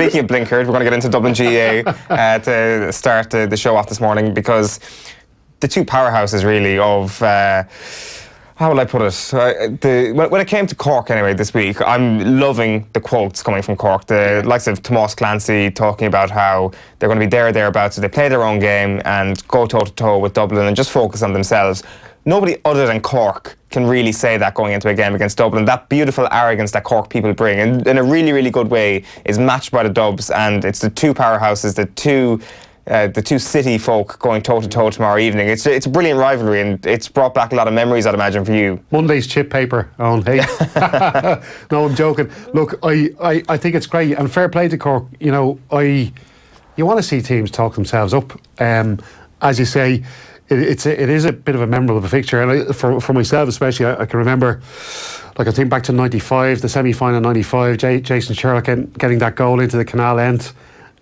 Speaking of blinkered, we're going to get into Dublin GAA to start the show off this morning, because the two powerhouses really of how will I put it? When it came to Cork anyway this week, I'm loving the quotes coming from Cork. The likes of Tomas Clancy talking about how they're going to be there or thereabouts, so they play their own game and go toe-to-toe with Dublin and just focus on themselves. Nobody other than Cork can really say that going into a game against Dublin. That beautiful arrogance that Cork people bring, and in a really, really good way, is matched by the Dubs, and it's the two powerhouses, the two city folk going toe-to-toe tomorrow evening. It's a brilliant rivalry, and it's brought back a lot of memories, I'd imagine, for you. Monday's chip paper, Owen, hey? No, I'm joking. Look, I think it's great, and fair play to Cork. You know, you want to see teams talk themselves up. As you say, it is a bit of a memorable fixture, and for myself especially, I can remember, like, I think back to 95, the semi-final 95, Jason Sherlock getting that goal into the canal end.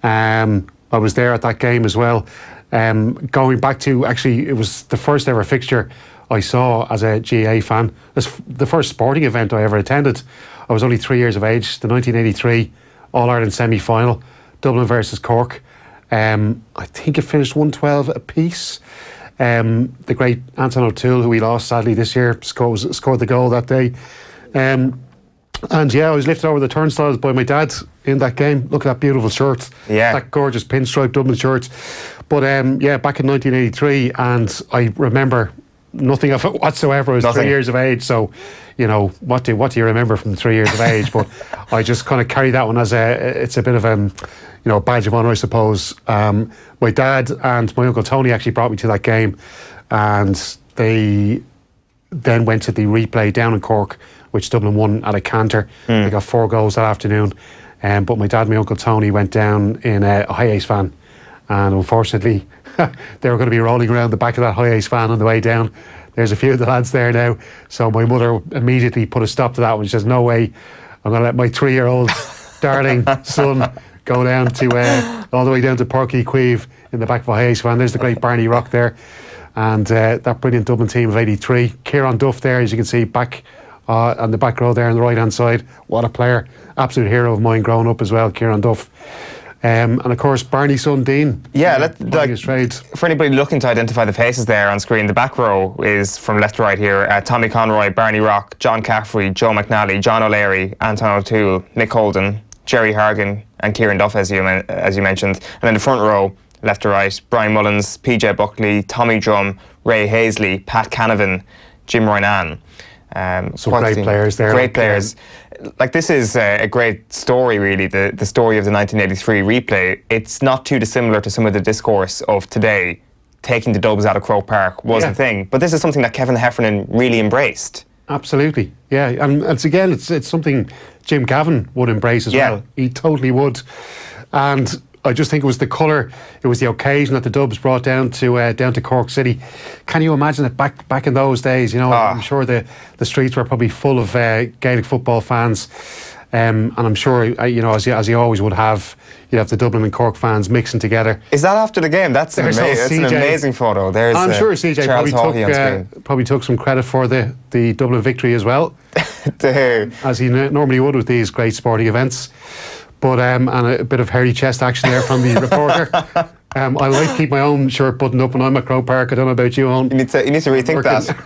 I was there at that game as well. Going back to, actually, it was the first ever fixture I saw as a GAA fan. It's the first sporting event I ever attended. I was only 3 years of age, the 1983 All-Ireland semi-final, Dublin versus Cork. I think it finished 1-12 apiece. The great Anton O'Toole, who we lost sadly this year, scored the goal that day. And yeah, I was lifted over the turnstiles by my dad in that game. Look at that beautiful shirt. Yeah. That gorgeous pinstripe Dublin shirt. But yeah, back in 1983, and I remember nothing of it whatsoever. I was 3 years of age, so you know, what do you remember from 3 years of age? But I just kind of carry that one as it's a bit of a badge of honour, I suppose. My dad and my Uncle Tony actually brought me to that game, and they then went to the replay down in Cork, which Dublin won at a canter. They got 4 goals that afternoon. But my dad and my Uncle Tony went down in a high ace van, and unfortunately they were going to be rolling around the back of that high ace van on the way down. There's a few of the lads there now, so my mother immediately put a stop to that one. She says, no way, I'm going to let my 3-year-old darling son go down to all the way down to Porky Queeve in the back of a high ace van. There's the great Barney Rock there, and that brilliant Dublin team of '83. Kieran Duff there, as you can see, back on the back row there on the right hand side. What a player, absolute hero of mine growing up as well, Kieran Duff. And of course Barney's son Dean. Yeah, for anybody looking to identify the faces there on screen, the back row is from left to right here. Tommy Conroy, Barney Rock, John Caffrey, Joe McNally, John O'Leary, Anton O'Toole, Nick Holden, Jerry Hargan and Kieran Duff, as you mentioned. And then the front row, left to right, Brian Mullins, PJ Buckley, Tommy Drum, Ray Hazley, Pat Canavan, Jim Roynan. Some great players there. Great players. Like, this is a great story, really, the story of the 1983 replay. It's not too dissimilar to some of the discourse of today. Taking the Dubs out of Croke Park was the thing. But this is something that Kevin Heffernan really embraced. Absolutely, yeah. And it's something Jim Gavin would embrace as well. He totally would. And I just think it was the colour, it was the occasion that the Dubs brought down to Cork City. Can you imagine it back in those days? You know, I'm sure the streets were probably full of Gaelic football fans, and I'm sure as you always would have, you'd have the Dublin and Cork fans mixing together. Is that after the game? That's an amazing photo. There's I'm sure CJ probably took some credit for the Dublin victory as well, as he normally would with these great sporting events. But and a bit of hairy chest action there from the reporter. I like to keep my own shirt buttoned up when I'm at Croke Park. I don't know about you, Owen. You need to rethink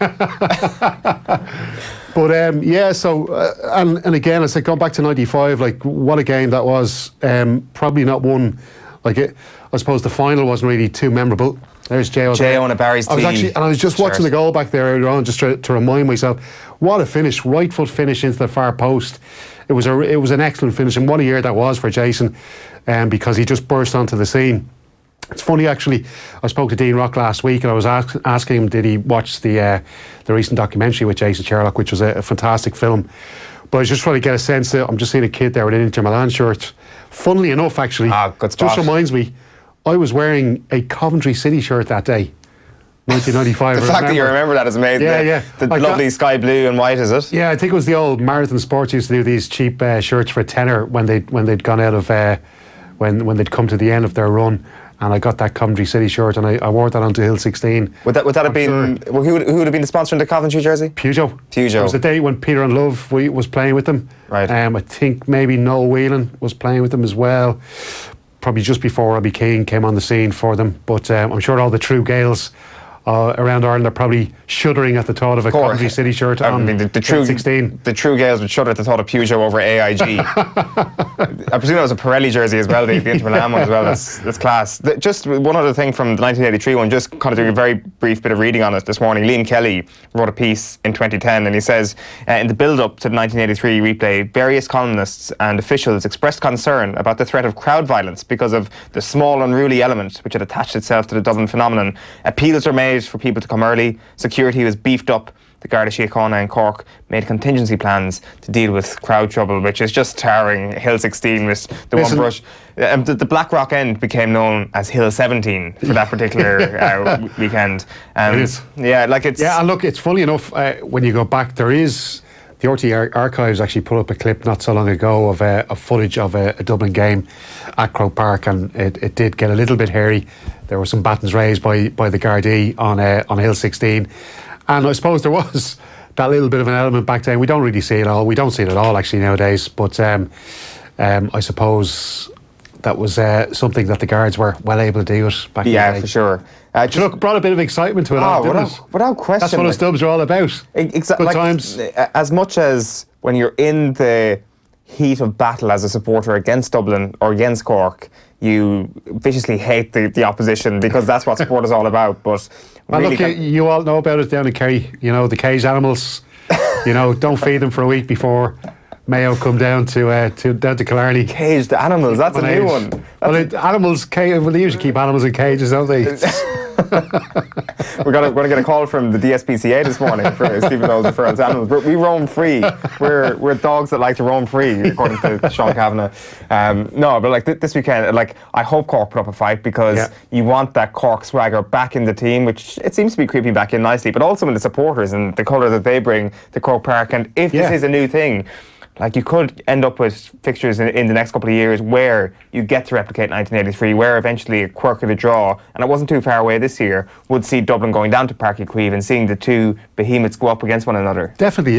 that. But yeah, so and again, I said, going back to '95, like, what a game that was. Probably not one like it. I suppose the final wasn't really too memorable. There's J.O. and a Barry's team. I was just watching the goal back there earlier on, just to remind myself, what a finish! Right foot finish into the far post. It was an excellent finish, and what a year that was for Jason, because he just burst onto the scene. It's funny, actually, I spoke to Dean Rock last week, and I was asking him, did he watch the recent documentary with Jason Sherlock, which was a fantastic film. But I was just trying to get a sense that I'm just seeing a kid there with an Inter Milan shirt. Funnily enough, actually, good spot. Just reminds me, I was wearing a Coventry City shirt that day. 1995. The fact that you remember that is amazing. Yeah. The lovely sky blue and white, is it? Yeah, I think it was the old Marathon Sports used to do these cheap shirts for a tenner when they'd gone out of when they'd come to the end of their run. and I got that Coventry City shirt, and I wore that onto Hill 16. Would that have been who would have been the sponsor in the Coventry jersey? Peugeot. Peugeot. It was the day when Peter and Love was playing with them. Right. I think maybe Noel Whelan was playing with them as well. Probably just before Robbie Keane came on the scene for them. But I'm sure all the true Gaels around Ireland are probably shuddering at the thought of a Coventry City shirt on the true 16. The true Gaels would shudder at the thought of Peugeot over AIG. I presume that was a Pirelli jersey as well, the Inter Milan one as well. That's class. Just one other thing from the 1983 one, just kind of doing a very brief bit of reading on it this morning. Liam Kelly wrote a piece in 2010, and he says, in the build-up to the 1983 replay, various columnists and officials expressed concern about the threat of crowd violence because of the small unruly element which had attached itself to the Dublin phenomenon. Appeals were made for people to come early. Security was beefed up. The Garda Síochána in Cork made contingency plans to deal with crowd trouble, which is just tarring Hill 16 with the one brush. The Blackrock end became known as Hill 17 for that particular weekend. It is. Yeah, like it's... Yeah, and look, it's funny enough, when you go back, there is... The RT Archives actually put up a clip not so long ago of footage of a Dublin game at Croke Park, and it did get a little bit hairy. There were some battens raised by the Gardaí on Hill 16, and I suppose there was that little bit of an element back then. We don't really see it all. We don't see it at all actually nowadays. But I suppose that was something that the guards were well able to deal with back then. Yeah, for sure. Look, brought a bit of excitement to it. Without question. That's what us dubs are all about. Exactly. Good times. As much as when you're in the heat of battle as a supporter against Dublin or against Cork, you viciously hate the opposition because that's what sport is all about. But really look, you all know about it down in Kerry. You know, the caged animals. Don't feed them for a week before Mayo come down to Killarney. Caged animals, that's a new one. They usually keep animals in cages, don't they? We're going to get a call from the DSPCA this morning for Stephen Doyle's reference to animals. We roam free. We're dogs that like to roam free, according to Sean Kavanagh. No, but like this weekend, like I hope Cork put up a fight because you want that Cork swagger back in the team, which it seems to be creeping back in nicely, but also in the supporters and the colour that they bring to Croke Park. And if this is a new thing, like you could end up with fixtures in the next couple of years where you get to replicate 1983, where eventually a quirk of the draw, and it wasn't too far away this year, would see Dublin going down to Páirc Uí Chaoimh and seeing the two behemoths go up against one another. Definitely,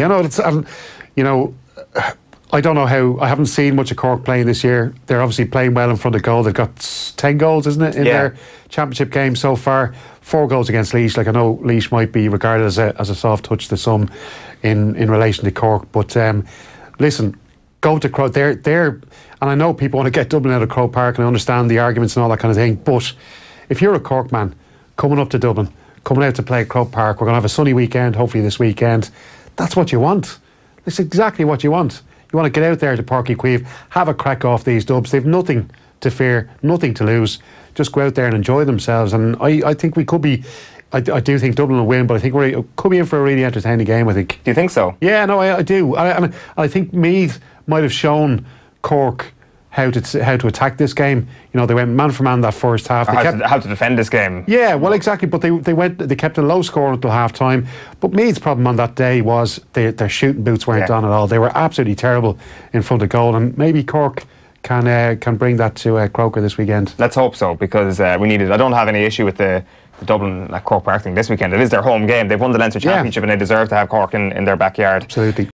I don't know how. I haven't seen much of Cork playing this year. They're obviously playing well in front of goal. They've got 10 goals, isn't it, in their championship game so far. 4 goals against Laois. Like I know Laois might be regarded as a soft touch to some in relation to Cork, but. Listen, go to Croke. They're, and I know people want to get Dublin out of Croke Park, and I understand the arguments and all that kind of thing. But if you're a Cork man coming up to Dublin, coming out to play at Croke Park, we're going to have a sunny weekend, hopefully this weekend. That's what you want. It's exactly what you want. You want to get out there to Páirc Uí Chaoimh, have a crack off these dubs. They've nothing to fear, nothing to lose. Just go out there and enjoy themselves. And I think we could be. I do think Dublin will win, but I think we could be in for a really entertaining game, I think. Do you think so? Yeah, no, I do. I think Meath might have shown Cork how to attack this game. They went man for man that first half. How to defend this game. Yeah, well, exactly. But they kept a low score until half time. But Meath's problem on that day was their shooting boots weren't on at all. They were absolutely terrible in front of goal, and maybe Cork can bring that to Croker this weekend. Let's hope so, because we need it. I don't have any issue with the Dublin Cork Park thing this weekend. It is their home game. They've won the Leinster Championship and they deserve to have Cork in their backyard. Absolutely.